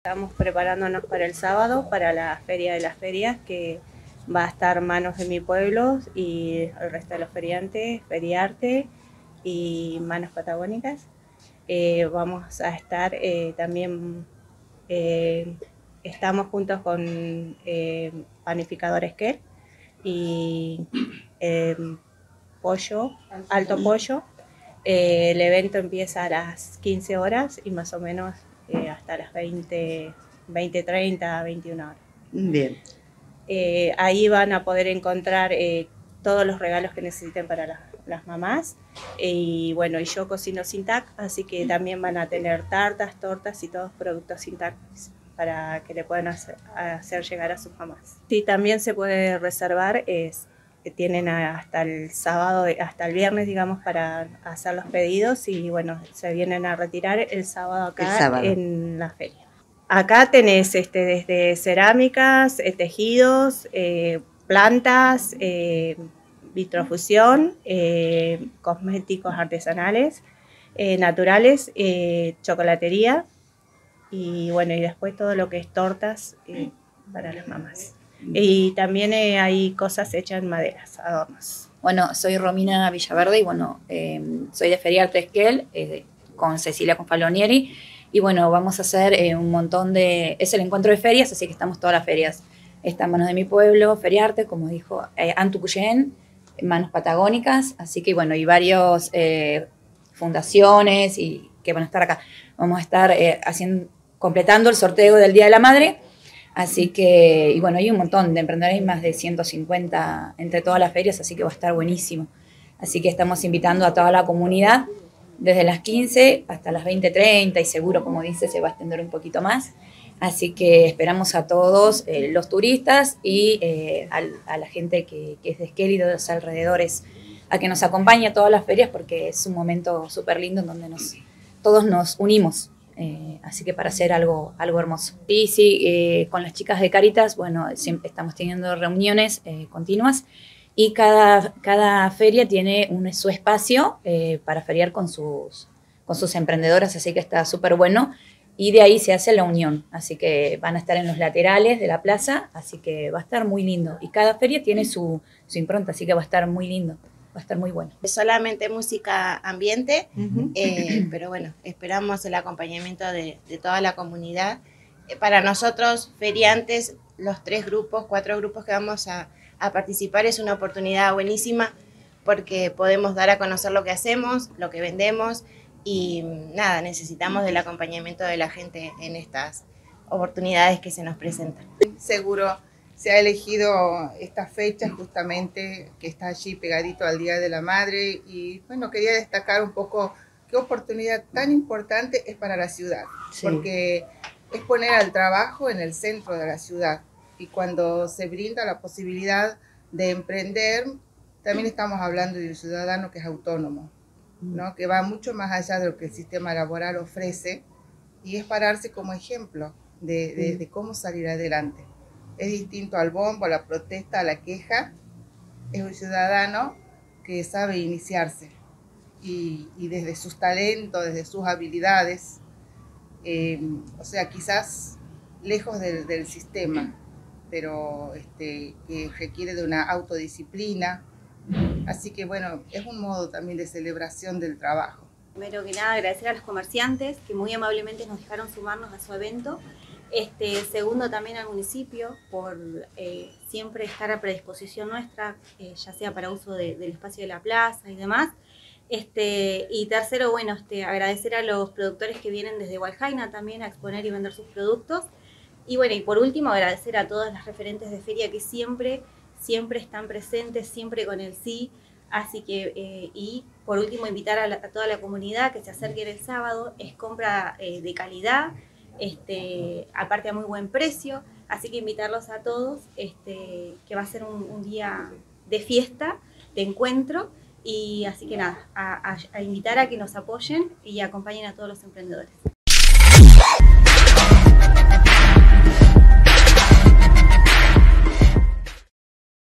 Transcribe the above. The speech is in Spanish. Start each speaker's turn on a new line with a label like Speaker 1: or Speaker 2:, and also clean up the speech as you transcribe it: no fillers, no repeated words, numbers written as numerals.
Speaker 1: estamos preparándonos para el sábado, para la Feria de las Ferias, que va a estar Manos de mi Pueblo y el resto de los feriantes, Feriarte y Manos Patagónicas. Vamos a estar también, estamos juntos con Panificadores Esquel y Pollo, Alto Pollo. El evento empieza a las 15 horas y más o menos hasta las 20:30, 21 horas.
Speaker 2: Bien.
Speaker 1: Ahí van a poder encontrar todos los regalos que necesiten para las mamás. Y bueno, y yo cocino sin TAC, así que también van a tener tartas, tortas y todos productos sin TAC para que le puedan hacer llegar a sus mamás. Sí, también se puede reservar, tienen hasta el sábado, hasta el viernes, digamos, para hacer los pedidos y bueno, se vienen a retirar el sábado acá en la feria. Acá tenés desde cerámicas, tejidos, plantas, vitrofusión, cosméticos artesanales, naturales, chocolatería y bueno, y después todo lo que es tortas para las mamás. Y también hay cosas hechas en maderas, adornos.
Speaker 3: Bueno, soy Romina Villaverde y bueno, soy de Feriarte Esquel, con Cecilia Confalonieri. Y bueno, vamos a hacer un montón de... Es el encuentro de ferias, así que estamos todas las ferias. Está Manos de mi Pueblo, Feriarte, como dijo, Antucuyén, Manos Patagónicas, así que bueno, y varias fundaciones y que van a estar acá. Vamos a estar completando el sorteo del Día de la Madre, así que, y bueno, hay un montón de emprendedores, más de 150 entre todas las ferias, así que va a estar buenísimo. Así que estamos invitando a toda la comunidad, desde las 15 hasta las 20:30 y seguro, como dice, se va a extender un poquito más. Así que esperamos a todos los turistas y a la gente que es de Esquel y de los alrededores a que nos acompañe a todas las ferias porque es un momento súper lindo en donde todos nos unimos. Así que para hacer algo hermoso. Y sí, con las chicas de Cáritas, bueno, siempre estamos teniendo reuniones continuas. Y cada feria tiene su espacio para feriar con sus emprendedoras, así que está súper bueno. Y de ahí se hace la unión, así que van a estar en los laterales de la plaza, así que va a estar muy lindo. Y cada feria tiene su impronta, así que va a estar muy lindo, va a estar muy bueno.
Speaker 4: Solamente música ambiente, pero bueno, esperamos el acompañamiento de toda la comunidad. Para nosotros, feriantes, los 4 grupos que vamos a participar es una oportunidad buenísima porque podemos dar a conocer lo que hacemos, lo que vendemos y nada, necesitamos del acompañamiento de la gente en estas oportunidades que se nos presentan.
Speaker 5: Seguro se ha elegido esta fecha justamente que está allí pegadito al Día de la Madre y bueno, quería destacar un poco qué oportunidad tan importante es para la ciudad, porque es poner al trabajo en el centro de la ciudad. Y cuando se brinda la posibilidad de emprender, también estamos hablando de un ciudadano que es autónomo, ¿no? Que va mucho más allá de lo que el sistema laboral ofrece y es pararse como ejemplo de cómo salir adelante. Es distinto al bombo, a la protesta, a la queja. Es un ciudadano que sabe iniciarse y desde sus talentos, desde sus habilidades, o sea, quizás lejos del sistema, pero que requiere de una autodisciplina. Así que bueno, es un modo también de celebración del trabajo.
Speaker 6: Primero que nada, agradecer a los comerciantes que muy amablemente nos dejaron sumarnos a su evento. Segundo, también al municipio por siempre estar a predisposición nuestra, ya sea para uso del espacio de la plaza y demás. Y tercero, bueno, agradecer a los productores que vienen desde Hualjaina también a exponer y vender sus productos. Y bueno, y por último, agradecer a todas las referentes de feria que siempre están presentes, siempre con el sí. Así que, y por último, invitar a toda la comunidad que se acerquen el sábado. Es compra de calidad, aparte a muy buen precio. Así que invitarlos a todos, que va a ser un día de fiesta, de encuentro. Y así que nada, a invitar a que nos apoyen y acompañen a todos los emprendedores.